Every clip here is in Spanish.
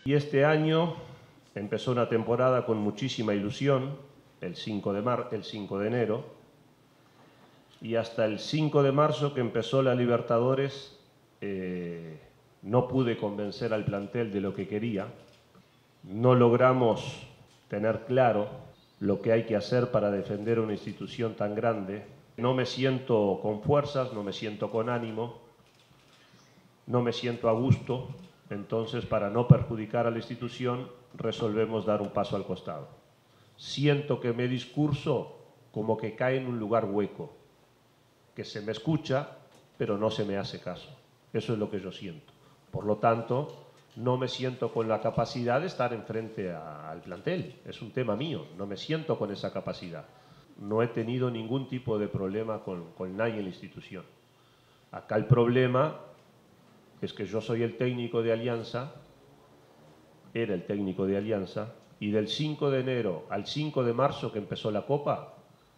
Y este año empezó una temporada con muchísima ilusión, el 5 de enero, y hasta el 5 de marzo que empezó la Libertadores no pude convencer al plantel de lo que quería. No logramos tener claro lo que hay que hacer para defender una institución tan grande. No me siento con fuerzas, no me siento con ánimo, no me siento a gusto. Entonces, para no perjudicar a la institución, resolvemos dar un paso al costado. Siento que mi discurso como que cae en un lugar hueco, que se me escucha, pero no se me hace caso. Eso es lo que yo siento. Por lo tanto, no me siento con la capacidad de estar enfrente al plantel. Es un tema mío, no me siento con esa capacidad. No he tenido ningún tipo de problema con nadie en la institución. Acá el problema es que yo soy el técnico de Alianza, era el técnico de Alianza, y del 5 de enero al 5 de marzo que empezó la Copa,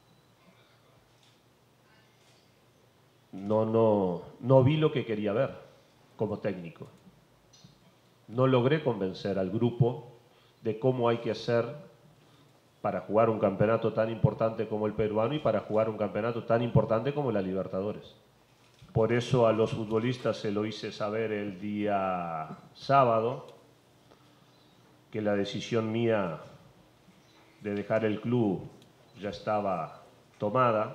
no vi lo que quería ver como técnico. No logré convencer al grupo de cómo hay que hacer para jugar un campeonato tan importante como el peruano y para jugar un campeonato tan importante como la Libertadores. Por eso a los futbolistas se lo hice saber el día sábado, que la decisión mía de dejar el club ya estaba tomada,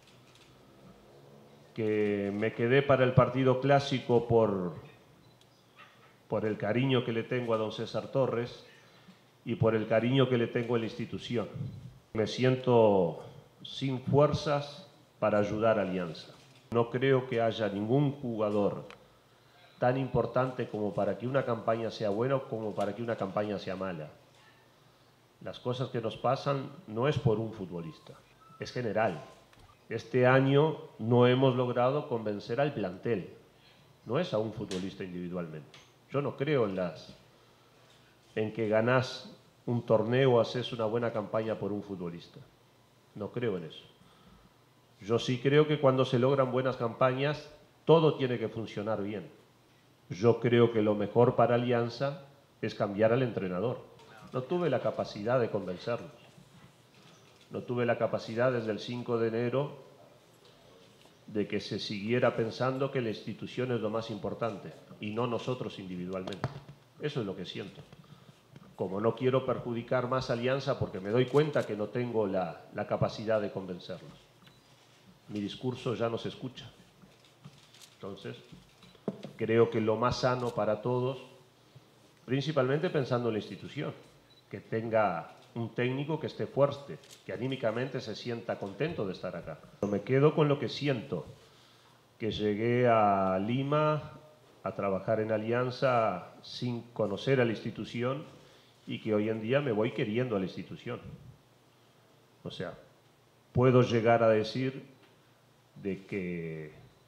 que me quedé para el partido clásico por el cariño que le tengo a don César Torres y por el cariño que le tengo a la institución. Me siento sin fuerzas para ayudar a Alianza. No creo que haya ningún jugador tan importante como para que una campaña sea buena o como para que una campaña sea mala. Las cosas que nos pasan no es por un futbolista, es general. Este año no hemos logrado convencer al plantel, no es a un futbolista individualmente. Yo no creo en que ganás un torneo o haces una buena campaña por un futbolista. No creo en eso. Yo sí creo que cuando se logran buenas campañas, todo tiene que funcionar bien. Yo creo que lo mejor para Alianza es cambiar al entrenador. No tuve la capacidad de convencerlos. No tuve la capacidad desde el 5 de enero de que se siguiera pensando que la institución es lo más importante y no nosotros individualmente. Eso es lo que siento. Como no quiero perjudicar más a Alianza porque me doy cuenta que no tengo la capacidad de convencerlos. Mi discurso ya no se escucha. Entonces, creo que lo más sano para todos, principalmente pensando en la institución, que tenga un técnico que esté fuerte, que anímicamente se sienta contento de estar acá. Me quedo con lo que siento, que llegué a Lima a trabajar en Alianza sin conocer a la institución y que hoy en día me voy queriendo a la institución. O sea, puedo llegar a decir de que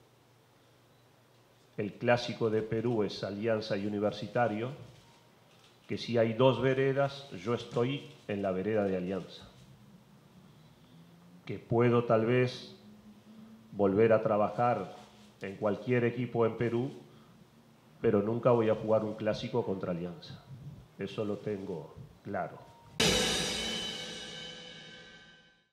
el clásico de Perú es Alianza y Universitario, que si hay dos veredas, yo estoy en la vereda de Alianza. Que puedo tal vez volver a trabajar en cualquier equipo en Perú, pero nunca voy a jugar un clásico contra Alianza. Eso lo tengo claro.